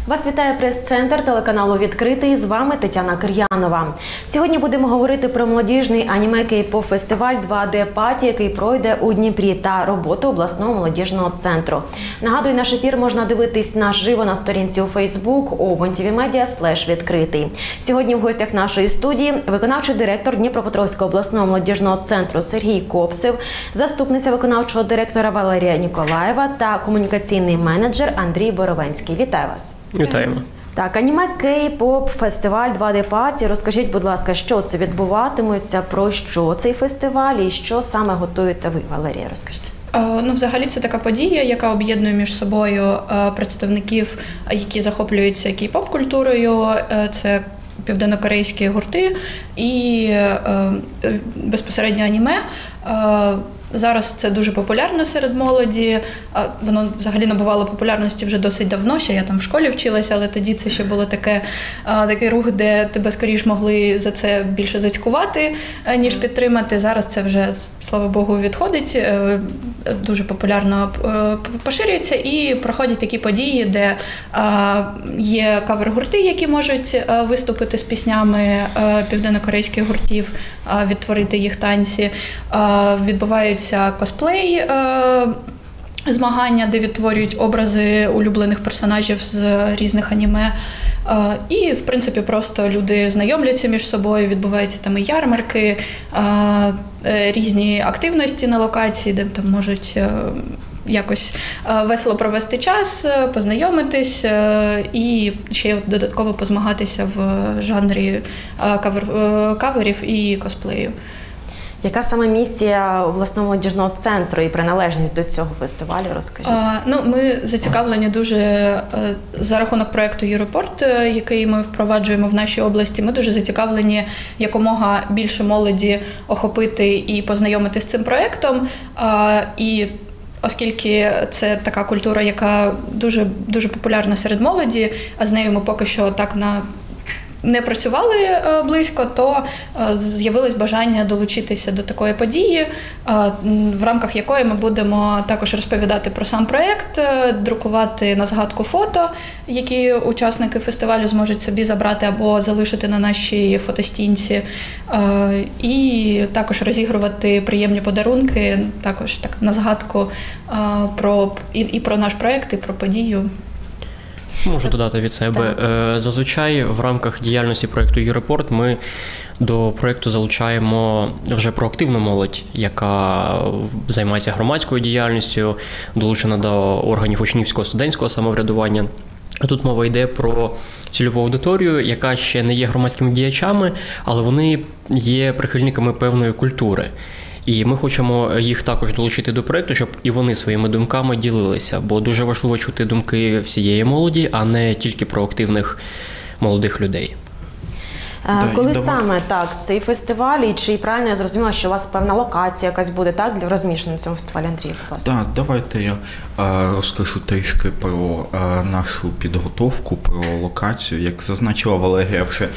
Вас вітає прес-центр телеканалу «Відкритий». З вами Тетяна Кир'янова. Сьогодні будемо говорити про молодіжний аніме-кейп-поп-фестиваль «2D Паті», який пройде у Дніпрі, та роботу обласного молодіжного центру. Нагадую, наш ефір можна дивитись наживо на сторінці у Facebook opentvmedia/відкритий. Сьогодні в гостях нашої студії виконавчий директор Дніпропетровського обласного молодіжного центру Сергій Копцев, заступниця виконавчого директора Валерія Ніколаєва та комунікаційний менеджер Андрій Боровенський. Вітаю вас! Вітаємо. Так, аніме-кей-поп-фестиваль «2D Паті». Розкажіть, будь ласка, що це відбуватиметься, про що цей фестиваль і що саме готуєте ви, Валерія, розкажіть. Взагалі це така подія, яка об'єднує між собою представників, які захоплюються кей-поп-культурою. Це південнокорейські гурти і безпосередньо аніме. Зараз це дуже популярно серед молоді. Воно взагалі набувало популярності вже досить давно, ще я там в школі вчилася, але тоді це ще було такий рух, де тебе скоріш могли за це більше зацькувати, ніж підтримати. Зараз це вже, слава Богу, відходить, дуже популярно поширюється і проходять такі події, де є кавер-гурти, які можуть виступити з піснями південнокорейських гуртів, відтворити їх танці. Відбуваються косплей, змагання, де відтворюють образи улюблених персонажів з різних аніме. І, в принципі, просто люди знайомляться між собою, відбуваються там і ярмарки, різні активності на локації, де там можуть якось весело провести час, познайомитись і ще додатково позмагатися в жанрі каверів і косплею. Яка саме місія обласного молодіжного центру і приналежність до цього фестивалю, розкажіть? Ми зацікавлені дуже за рахунок проєкту «Юропорт», який ми впроваджуємо в нашій області. Ми дуже зацікавлені якомога більше молоді охопити і познайомити з цим проєктом. І оскільки це така культура, яка дуже, дуже популярна серед молоді, а з нею ми поки що так не працювали близько, то з'явилось бажання долучитися до такої події, в рамках якої ми будемо також розповідати про сам проєкт, друкувати на згадку фото, які учасники фестивалю зможуть собі забрати або залишити на нашій фотостінці, і також розігрувати приємні подарунки, також так на згадку про наш проєкт, і про подію. Можу додати від себе. Зазвичай в рамках діяльності проєкту «Юропорт» ми до проєкту залучаємо вже проактивну молодь, яка займається громадською діяльністю, долучена до органів учнівського студентського самоврядування. А тут мова йде про цільову аудиторію, яка ще не є громадськими діячами, але вони є прихильниками певної культури. І ми хочемо їх також долучити до проєкту, щоб і вони своїми думками ділилися, бо дуже важливо чути думки всієї молоді, а не тільки про активних молодих людей. Коли саме цей фестиваль, і чи правильно я зрозуміла, що у вас певна локація якась буде для розміщення на цьому фестивалі, Андрій? Так, давайте я розкажу трішки про нашу підготовку, про локацію. Як зазначила Валерія вже,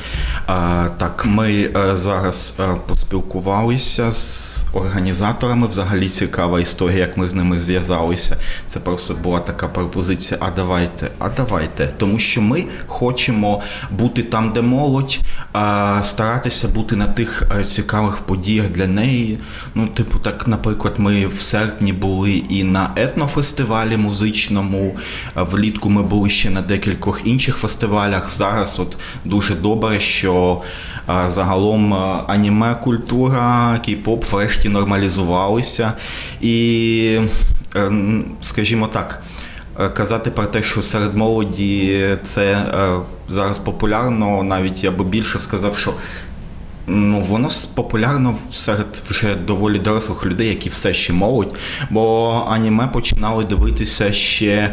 ми зараз поспілкувалися з організаторами. Взагалі цікава історія, як ми з ними зв'язалися. Це просто була така пропозиція, а давайте. Тому що ми хочемо бути там, де молодь, старатися бути на тих цікавих подіях для неї. Наприклад, ми в серпні були і на етнофестивалі музичному, влітку ми були ще на декількох інших фестивалях. Зараз дуже добре, що загалом аніме-культура, кей-поп врешті нормалізувалися. І, скажімо так, казати про те, що серед молоді це зараз популярно, навіть я би більше сказав, що воно популярно серед вже доволі дорослих людей, які все ще молодь, бо аніме починали дивитися ще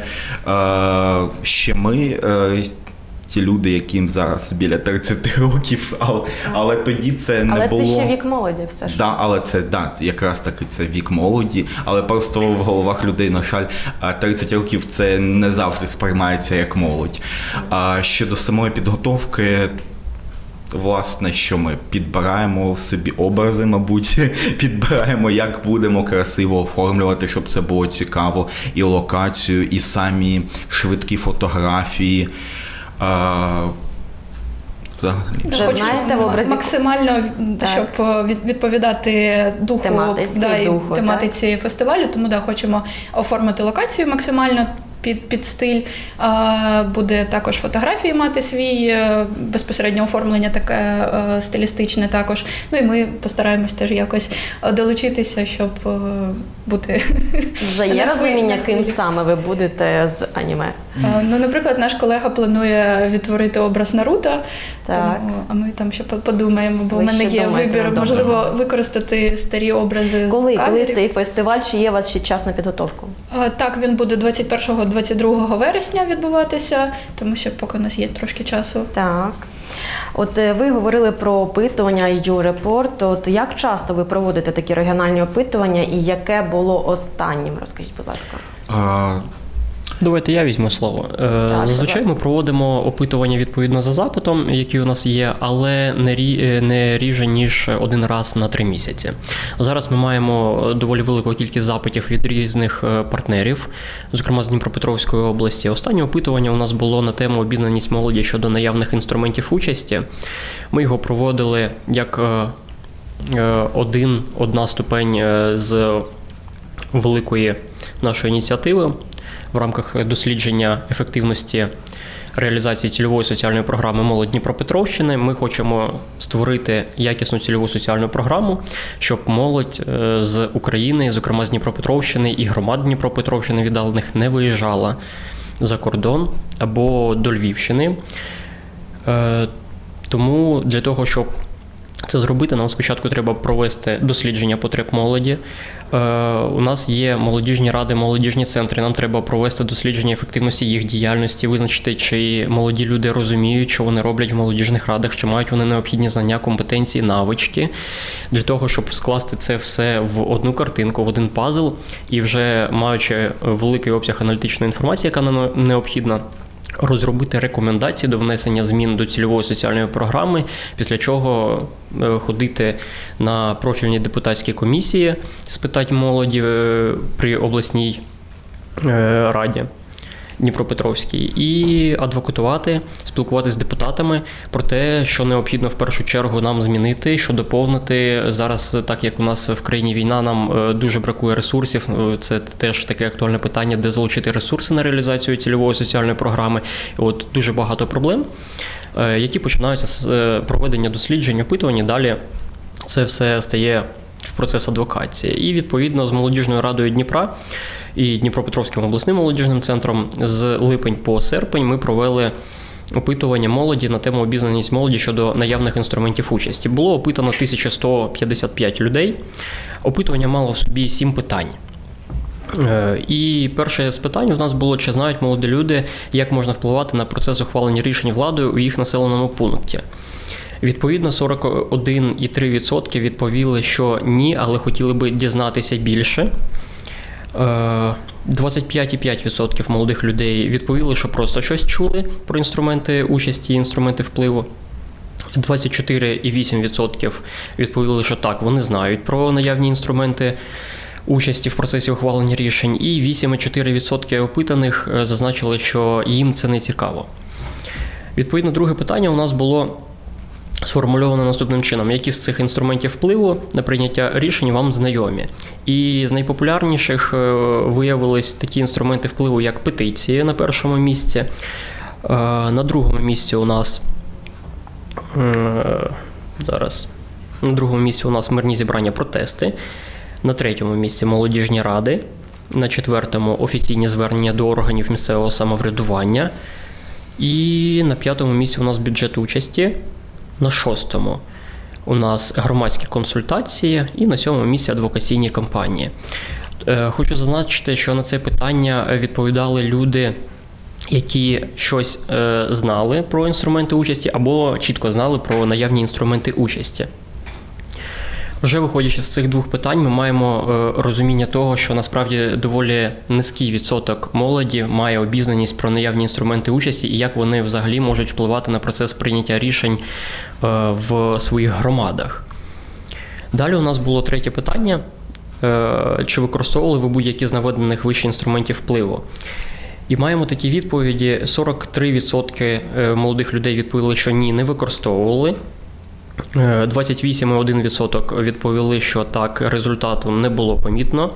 ми, ті люди, яким зараз біля 30 років, але тоді це не було. Але це ще вік молоді все ж. Але це, якраз таки це вік молоді, але просто в головах людей, на жаль, 30 років це не завжди сприймається як молодь. Щодо самої підготовки, власне, що ми підбираємо в собі образи, мабуть, підбираємо, як будемо красиво оформлювати, щоб це було цікаво, і локацію, і самі швидкі фотографії. Взагалі. Вже Хочемо знаєте в образі? максимально, Так. щоб відповідати духу, тематиці фестивалю, тому хочемо оформити локацію максимально під стиль. Буде також фотографії мати свій, безпосередньо оформлення таке стилістичне також. Ну і ми постараємось теж якось долучитися, щоб бути... Вже є розуміння, ким саме ви будете з аніме? Ну, наприклад, наш колега планує відтворити образ Наруто, Так. тому, а ми там ще подумаємо, бо Ви в мене ще є думаєте, вибір, добре. можливо, використати старі образи Коли з кадрів. цей фестиваль, чи є у вас ще час на підготовку? Так, він буде 21-22 вересня відбуватися, тому що поки у нас є трошки часу. Так. От ви говорили про опитування YouReport. От як часто ви проводите такі регіональні опитування і яке було останнім? Розкажіть, будь ласка. Давайте я візьму слово. Зазвичай ми проводимо опитування відповідно за запитом, який у нас є, але не ріже, ніж один раз на 3 місяці. Зараз ми маємо доволі велику кількість запитів від різних партнерів, зокрема з Дніпропетровської області. Останнє опитування у нас було на тему обізнаність молоді щодо наявних інструментів участі. Ми його проводили як одна ступень з великої нашої ініціативи в рамках дослідження ефективності реалізації цільової соціальної програми «Молодь Дніпропетровщини». Ми хочемо створити якісну цільову соціальну програму, щоб молодь з України, зокрема з Дніпропетровщини і громад Дніпропетровщини віддалених, не виїжджала за кордон або до Львівщини. Тому для того, щоб це зробити, нам спочатку треба провести дослідження потреб молоді. У нас є молодіжні ради, молодіжні центри. Нам треба провести дослідження ефективності їх діяльності, визначити, чи молоді люди розуміють, що вони роблять в молодіжних радах, чи мають вони необхідні знання, компетенції, навички. Для того, щоб скласти це все в одну картинку, в один пазл, і вже маючи великий обсяг аналітичної інформації, яка нам необхідна, розробити рекомендації до внесення змін до цільової соціальної програми, після чого ходити на профільні депутатські комісії з питань молоді при обласній раді Дніпропетровській і адвокатувати, спілкуватися з депутатами про те, що необхідно в першу чергу нам змінити, що доповнити. Зараз, так як у нас в країні війна, нам дуже бракує ресурсів. Це теж таке актуальне питання, де залучити ресурси на реалізацію цільової соціальної програми. От дуже багато проблем, які починаються з проведення досліджень, опитувань, далі це все стає в процес адвокації. І, відповідно, з Молодіжною радою Дніпра і Дніпропетровським обласним молодіжним центром з липень по серпень ми провели опитування молоді на тему обізнаність молоді щодо наявних інструментів участі. Було опитано 1155 людей. Опитування мало в собі 7 питань. І перше з питань у нас було, чи знають молоді люди, як можна впливати на процес ухвалення рішень владою у їх населеному пункті. Відповідно, 41,3% відповіли, що ні, але хотіли би дізнатися більше. 25,5% молодих людей відповіли, що просто щось чули про інструменти участі і інструменти впливу. 24,8% відповіли, що так, вони знають про наявні інструменти участі в процесі ухвалення рішень. І 8,4% опитаних зазначили, що їм це не цікаво. Відповідно, друге питання у нас було сформульовано наступним чином. Які з цих інструментів впливу на прийняття рішень вам знайомі? І з найпопулярніших виявились такі інструменти впливу, як петиції на першому місці. На другому місці у нас на другому місці у нас мирні зібрання, протести. На третьому місці молодіжні ради. На четвертому офіційні звернення до органів місцевого самоврядування. І на п'ятому місці у нас бюджет участі. На шостому у нас громадські консультації і на сьомому місці адвокаційні кампанії. Хочу зазначити, що на це питання відповідали люди, які щось знали про інструменти участі або чітко знали про наявні інструменти участі. Вже виходячи з цих двох питань, ми маємо розуміння того, що насправді доволі низький відсоток молоді має обізнаність про наявні інструменти участі і як вони взагалі можуть впливати на процес прийняття рішень в своїх громадах. Далі у нас було третє питання. Чи використовували ви будь-які з наведених вище інструментів впливу? І маємо такі відповіді: 43% молодих людей відповіли, що ні, не використовували. 28,1% відповіли, що так, результату не було помітно.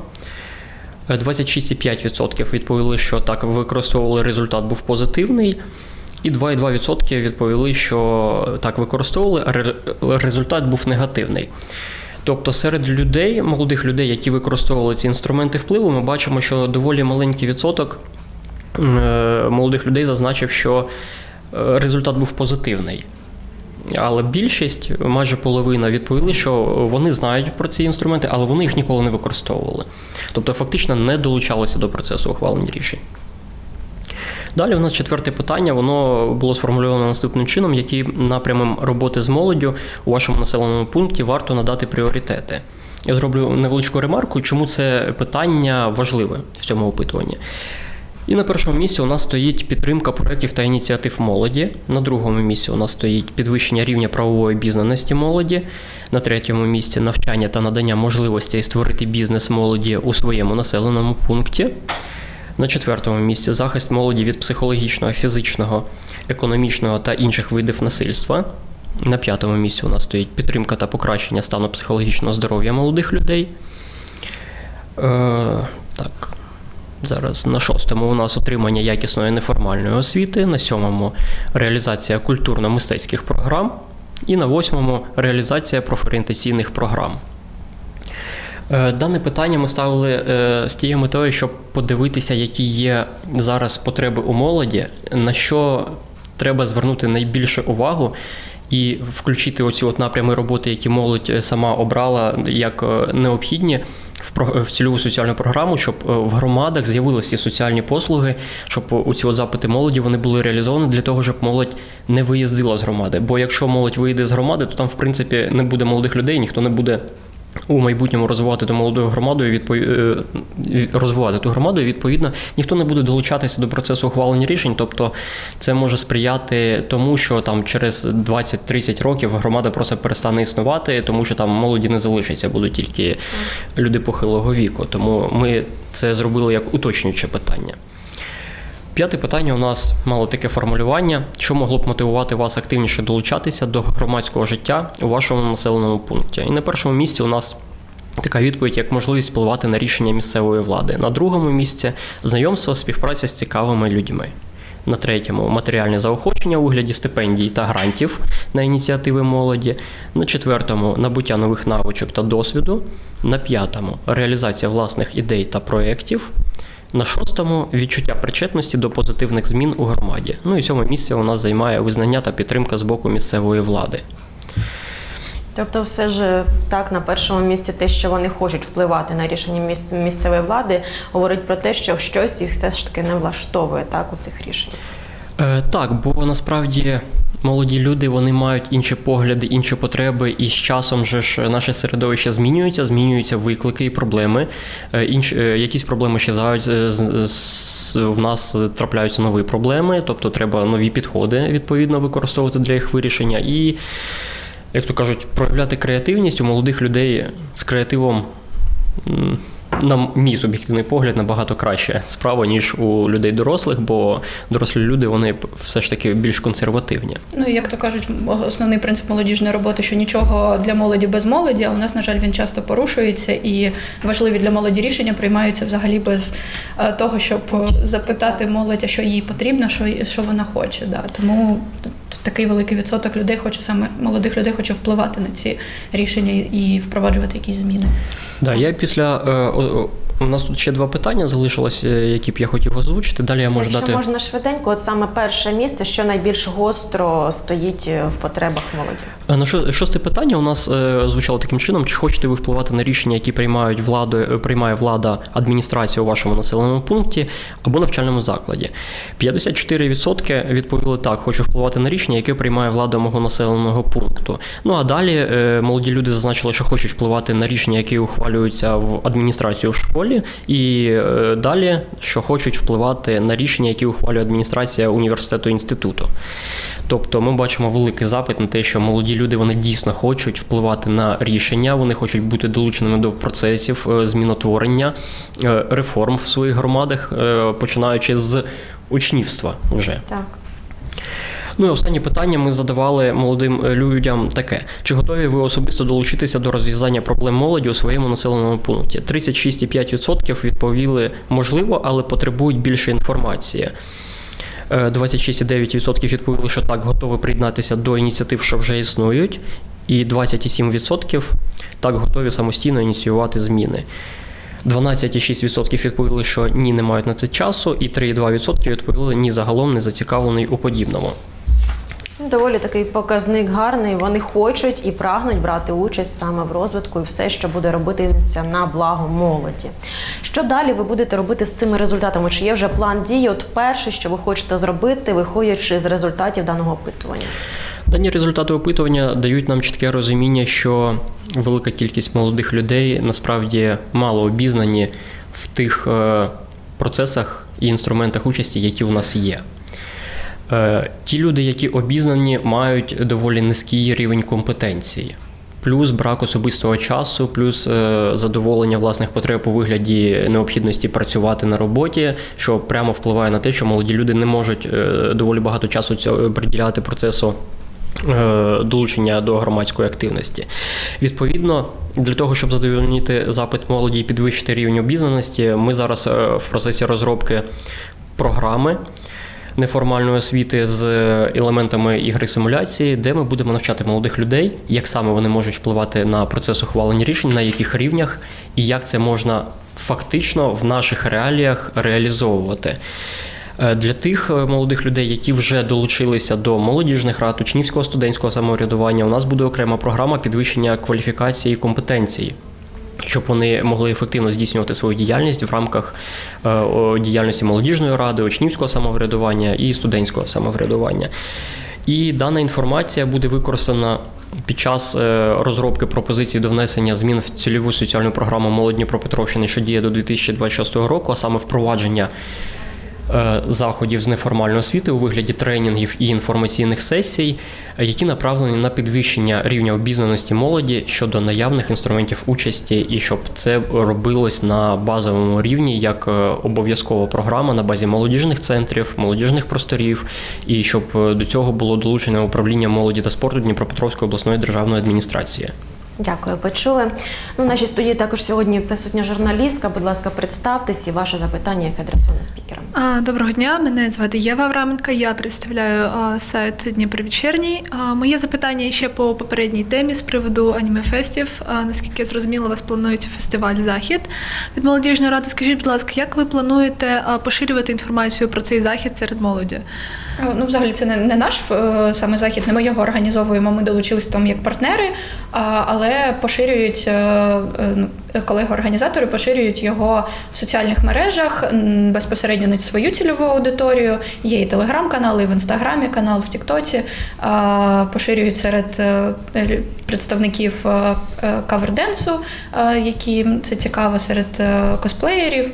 26,5% відповіли, що так, використовували, результат був позитивний. І 2,2% відповіли, що так, використовували, а результат був негативний. Тобто серед людей, молодих людей, які використовували ці інструменти впливу, ми бачимо, що доволі маленький відсоток молодих людей зазначив, що результат був позитивний. Але більшість, майже половина, відповіли, що вони знають про ці інструменти, але вони їх ніколи не використовували. Тобто фактично не долучалися до процесу ухвалення рішень. Далі у нас четверте питання, воно було сформульовано наступним чином: які напрямам роботи з молоддю у вашому населеному пункті варто надати пріоритети. Я зроблю невеличку ремарку, чому це питання важливе в цьому опитуванні. І на першому місці у нас стоїть підтримка проєктів та ініціатив молоді, на другому місці у нас стоїть підвищення рівня правової обізнаності молоді, на третьому місці навчання та надання можливостей створити бізнес молоді у своєму населеному пункті. На четвертому місці захист молоді від психологічного, фізичного, економічного та інших видів насильства. На п'ятому місці у нас стоїть підтримка та покращення стану психологічного здоров'я молодих людей. Зараз на шостому у нас отримання якісної неформальної освіти, на сьомому реалізація культурно-мистецьких програм і на восьмому реалізація профорієнтаційних програм. Дане питання ми ставили з тією метою, щоб подивитися, які є зараз потреби у молоді, на що треба звернути найбільше увагу і включити оці напрями роботи, які молодь сама обрала як необхідні в цільову соціальну програму, щоб в громадах з'явилися соціальні послуги, щоб оці запити молоді вони були реалізовані для того, щоб молодь не виїздила з громади. Бо якщо молодь виїде з громади, то там, в принципі, не буде молодих людей, ніхто не буде у майбутньому розвивати ту молоду громаду, і відповідно, ніхто не буде долучатися до процесу ухвалення рішень, тобто це може сприяти тому, що там через 20-30 років громада просто перестане існувати, тому що там молоді не залишиться, будуть тільки люди похилого віку. Тому ми це зробили як уточнююче питання. П'яте питання у нас мало таке формулювання: що могло б мотивувати вас активніше долучатися до громадського життя у вашому населеному пункті. І на першому місці у нас така відповідь, як можливість впливати на рішення місцевої влади. На другому місці – знайомство, співпраця з цікавими людьми. На третьому – матеріальне заохочення у вигляді стипендій та грантів на ініціативи молоді. На четвертому – набуття нових навичок та досвіду. На п'ятому – реалізація власних ідей та проєктів. На шостому – відчуття причетності до позитивних змін у громаді. Ну і сьоме місце у нас займає визнання та підтримка з боку місцевої влади. Тобто все ж так, на першому місці те, що вони хочуть впливати на рішення місцевої влади, говорить про те, що щось їх все ж таки не влаштовує так у цих рішеннях. Так, бо насправді молоді люди, вони мають інші погляди, інші потреби, і з часом же ж наше середовище змінюються виклики і проблеми. Якісь проблеми щезають, в нас трапляються нові проблеми, тобто треба нові підходи, відповідно, використовувати для їх вирішення. І, як то кажуть, проявляти креативність у молодих людей з креативом, на мій суб'єктивний погляд, набагато краще справа, ніж у людей дорослих, бо дорослі люди, вони все ж таки більш консервативні. Ну, і як то кажуть, основний принцип молодіжної роботи, що нічого для молоді без молоді, а у нас, на жаль, він часто порушується, і важливі для молоді рішення приймаються взагалі без того, щоб запитати молодь, а що їй потрібно, що вона хоче. Да. Тому такий великий відсоток людей молодих людей хоче впливати на ці рішення і впроваджувати якісь зміни. Да, я у нас тут ще два питання залишилось, які б я хотів озвучити. Далі я можу дати... Якщо можна швиденько, от саме перше місце, що найбільш гостро стоїть в потребах молоді? Шосте питання у нас звучало таким чином: чи хочете ви впливати на рішення, які приймає влада, адміністрація у вашому населеному пункті або навчальному закладі? 54% відповіли так, хочу впливати на рішення, яке приймає влада мого населеного пункту. Ну а далі молоді люди зазначили, що хочуть впливати на рішення, які ухвалюються в адміністрацію в школі, і далі, що хочуть впливати на рішення, які ухвалює адміністрація університету і інституту. Тобто ми бачимо великий запит на те, що молоді люди, вони дійсно хочуть впливати на рішення, вони хочуть бути долученими до процесів змінотворення, реформ в своїх громадах, починаючи з учнівства вже. Так. Ну і останнє питання ми задавали молодим людям таке. Чи готові ви особисто долучитися до розв'язання проблем молоді у своєму населеному пункті? 36,5% відповіли можливо, але потребують більше інформації. 26,9% відповіли, що так, готові приєднатися до ініціатив, що вже існують. І 27% так, готові самостійно ініціювати зміни. 12,6% відповіли, що ні, не мають на це часу, і 3,2% відповіли, ні, загалом не зацікавлений у подібному. Доволі такий показник гарний. Вони хочуть і прагнуть брати участь саме в розвитку і все, що буде робитися на благо молоді. Що далі ви будете робити з цими результатами? Чи є вже план дій? От перше, що ви хочете зробити, виходячи з результатів даного опитування? Дані результати опитування дають нам чітке розуміння, що велика кількість молодих людей насправді мало обізнані в тих процесах і інструментах участі, які у нас є. Ті люди, які обізнані, мають доволі низький рівень компетенції. Плюс брак особистого часу, плюс задоволення власних потреб у вигляді необхідності працювати на роботі, що прямо впливає на те, що молоді люди не можуть доволі багато часу приділяти процесу долучення до громадської активності. Відповідно, для того, щоб задовольнити запит молоді і підвищити рівень обізнаності, ми зараз в процесі розробки програми неформальної освіти з елементами ігри симуляції, де ми будемо навчати молодих людей, як саме вони можуть впливати на процес ухвалення рішень, на яких рівнях, і як це можна фактично в наших реаліях реалізовувати. Для тих молодих людей, які вже долучилися до молодіжних рад, учнівського студентського самоврядування, у нас буде окрема програма підвищення кваліфікації і компетенції, щоб вони могли ефективно здійснювати свою діяльність в рамках діяльності молодіжної ради, учнівського самоврядування і студентського самоврядування. І дана інформація буде використана під час розробки пропозицій до внесення змін в цільову соціальну програму «Молодь Дніпропетровщини», що діє до 2026 року, а саме впровадження заходів з неформальної освіти у вигляді тренінгів і інформаційних сесій, які направлені на підвищення рівня обізнаності молоді щодо наявних інструментів участі, і щоб це робилось на базовому рівні як обов'язкова програма на базі молодіжних центрів, молодіжних просторів, і щоб до цього було долучене управління молоді та спорту Дніпропетровської обласної державної адміністрації. Дякую, почули. В нашій студії також сьогодні присутня журналістка. Будь ласка, представтесь і ваше запитання, яке адресоване спікерам. Доброго дня, мене звати Єва Авраменко, я представляю сайт Дніпровечірній. Моє запитання ще по попередній темі з приводу аніме-фестів. Наскільки я зрозуміла, у вас планується фестиваль-захід від молодіжної ради. Скажіть, будь ласка, як ви плануєте поширювати інформацію про цей захід серед молоді? Ну, взагалі, це не наш саме захід, не ми його організовуємо, ми долучилися там як партнери, але поширюють, колеги-організатори поширюють його в соціальних мережах, безпосередньо на свою цільову аудиторію, є і телеграм-канал, і в інстаграмі канал, в тіктоці, поширюють серед представників каверденсу, яким це цікаво, серед косплеєрів,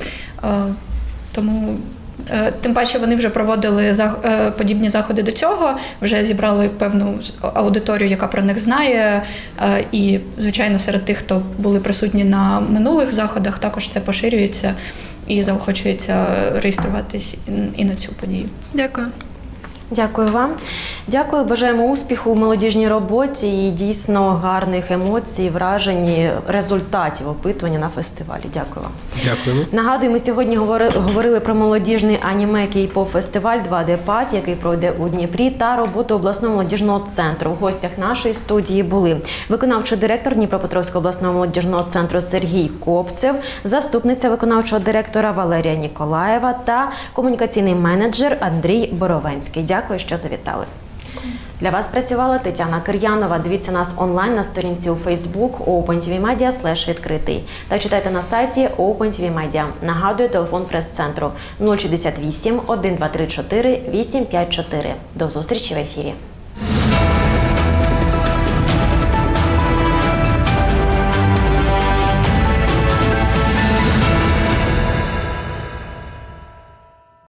тому... Тим паче вони вже проводили подібні заходи до цього, вже зібрали певну аудиторію, яка про них знає, і, звичайно, серед тих, хто були присутні на минулих заходах, також це поширюється і заохочується реєструватись і на цю подію. Дякую. Дякую вам. Дякую, бажаємо успіху в молодіжній роботі і дійсно гарних емоцій, вражень, результатів опитування на фестивалі. Дякую вам. Дякуємо. Нагадую, ми сьогодні говорили про молодіжний аніме кей-поп фестиваль 2D Party, який пройде у Дніпрі, та роботу обласного молодіжного центру. В гостях нашої студії були виконавчий директор Дніпропетровського обласного молодіжного центру Сергій Копцев, заступниця виконавчого директора Валерія Ніколаєва та комунікаційний менеджер Андрій Боровенський. Дякую, що завітали. Для вас працювала Тетяна Кир'янова. Дивіться нас онлайн на сторінці у Facebook opentvmedia/відкритий та читайте на сайті OpenTV Нагадую, телефон прес-центру 068 1234 854. До зустрічі в ефірі.